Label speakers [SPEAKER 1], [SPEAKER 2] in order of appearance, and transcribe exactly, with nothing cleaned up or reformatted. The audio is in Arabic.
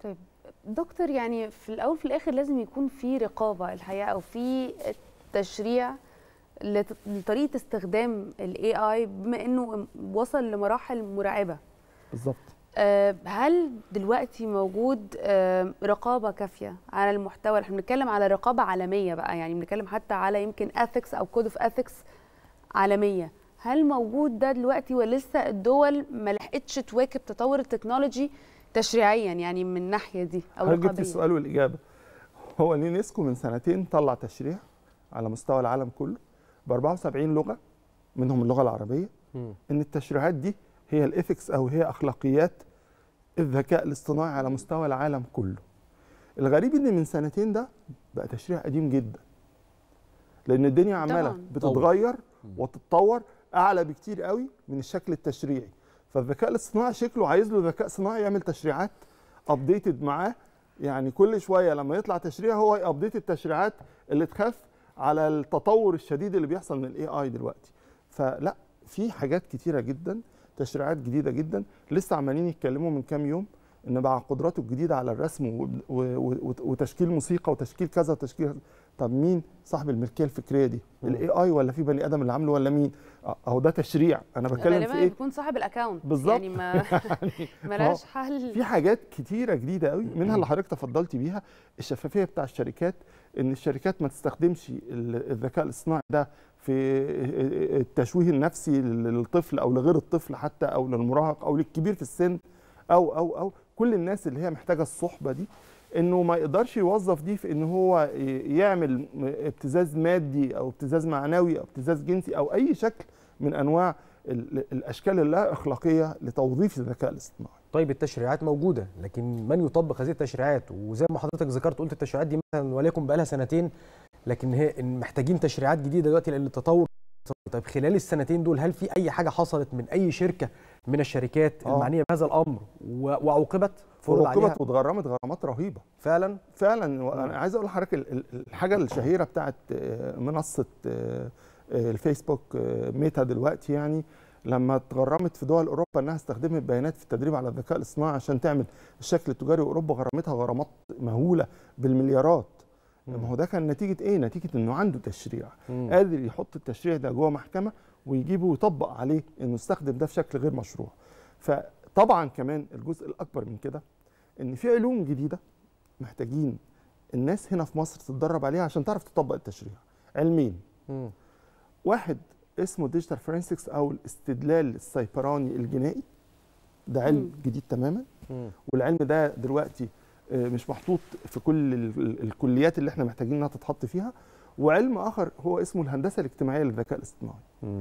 [SPEAKER 1] طيب دكتور، يعني في الاول في الاخر لازم يكون في رقابه الحقيقه، او في تشريع لطريقه استخدام الاي اي بما انه وصل لمراحل مرعبه.
[SPEAKER 2] بالظبط.
[SPEAKER 1] هل دلوقتي موجود رقابه كافيه على المحتوى؟ احنا بنتكلم على رقابه عالميه بقى، يعني بنتكلم حتى على يمكن اثكس او كود اوف اثكس عالميه. هل موجود ده دلوقتي ولا لسه الدول ما لحقتش تواكب تطور التكنولوجي تشريعيا، يعني من الناحيه دي او رقابيا؟
[SPEAKER 2] جبت السؤال والاجابه. هو اليونسكو من سنتين طلع تشريع على مستوى العالم كله ب أربعة وسبعين لغه منهم اللغه العربيه، م. ان التشريعات دي هي الايثكس او هي اخلاقيات الذكاء الاصطناعي على مستوى العالم كله. الغريب ان من سنتين ده بقى تشريع قديم جدا، لان الدنيا عماله بتتغير وتتطور اعلى بكتير قوي من الشكل التشريعي. فالذكاء الاصطناعي شكله عايز له ذكاء صناعي يعمل تشريعات ابديتد معاه، يعني كل شويه لما يطلع تشريع هو يابديت التشريعات اللي تخاف على التطور الشديد اللي بيحصل من الاي اي دلوقتي. فلا، في حاجات كتيره جدا، تشريعات جديده جدا. لسه عمالين يتكلموا من كام يوم ان مع قدراته الجديده على الرسم وتشكيل موسيقى وتشكيل كذا وتشكيل، طب مين صاحب الملكيه الفكريه دي؟ الاي اي ولا في بني ادم اللي عامله ولا مين؟ اهو ده تشريع. انا بتكلم في ايه؟
[SPEAKER 1] بيكون صاحب الاكونت
[SPEAKER 2] بالظبط،
[SPEAKER 1] يعني ما ملاش حل.
[SPEAKER 2] في حاجات كتيره جديده قوي منها اللي حضرتك تفضلتي بيها، الشفافيه بتاع الشركات، ان الشركات ما تستخدمش الذكاء الاصطناعي ده في التشويه النفسي للطفل او لغير الطفل حتى، او للمراهق او للكبير في السن، او او او كل الناس اللي هي محتاجه الصحبه دي، انه ما يقدرش يوظف دي في ان هو يعمل ابتزاز مادي او ابتزاز معنوي او ابتزاز جنسي او اي شكل من انواع الاشكال اللا اخلاقيه لتوظيف الذكاء الاصطناعي.
[SPEAKER 3] طيب التشريعات موجوده، لكن من يطبق هذه التشريعات؟ وزي ما حضرتك ذكرت قلت التشريعات دي مثلا وليكن بقى لها سنتين، لكن هي محتاجين تشريعات جديده دلوقتي لان التطور. طيب خلال السنتين دول هل في اي حاجه حصلت من اي شركه من الشركات آه. المعنيه بهذا الامر وعوقبت؟
[SPEAKER 2] وعوقبت واتغرمت غرامات رهيبه
[SPEAKER 3] فعلا
[SPEAKER 2] فعلا. وانا عايز اقول لحضرتك الحاجه الشهيره بتاعت منصه الفيسبوك ميتا دلوقتي، يعني لما اتغرمت في دول اوروبا انها استخدمت بيانات في التدريب على الذكاء الاصطناعي عشان تعمل الشكل التجاري، واوروبا غرمتها غرامات مهوله بالمليارات. ما هو ده كان نتيجه ايه؟ نتيجه انه عنده تشريع، مم. قادر يحط التشريع ده جوه محكمه ويجيبه ويطبق عليه انه يستخدم ده في شكل غير مشروع. فطبعا كمان الجزء الاكبر من كده ان في علوم جديده محتاجين الناس هنا في مصر تتدرب عليها عشان تعرف تطبق التشريع. علمين، مم. واحد اسمه ديجيتال فورنسكس او الاستدلال السيبراني الجنائي، ده علم مم. جديد تماما، مم. والعلم ده دلوقتي مش محطوط في كل الكليات اللي احنا محتاجين انها تتحط فيها. وعلم اخر هو اسمه الهندسه الاجتماعيه للذكاء الاصطناعي.